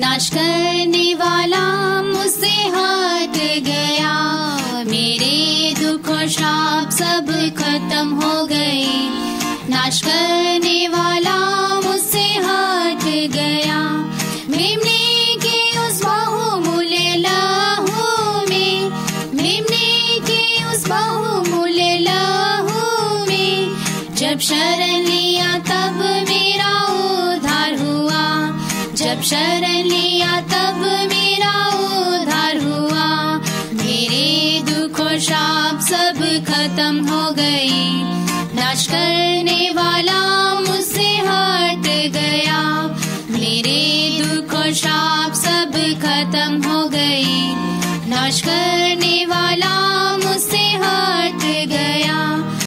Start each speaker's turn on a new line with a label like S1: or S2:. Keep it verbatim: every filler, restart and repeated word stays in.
S1: नाश करने वाला मुझसे हट गया। मेरे दुख और श्राप सब खत्म हो गए। नाश करने वाला मुझसे हट गया। मेमने के उस बहुमूल्य लहू में, मेमने के उस बहुमूल्य लहू में, जब शरण लिया तब मेरा उद्धार हुआ। जब शरण लिया तब मेरा उद्धार हुआ। मेरे दुख और श्राप सब खत्म हो गए। नाश करने वाला मुझसे हट गया। मेरे दुख और श्राप सब खत्म हो गए। नाश करने वाला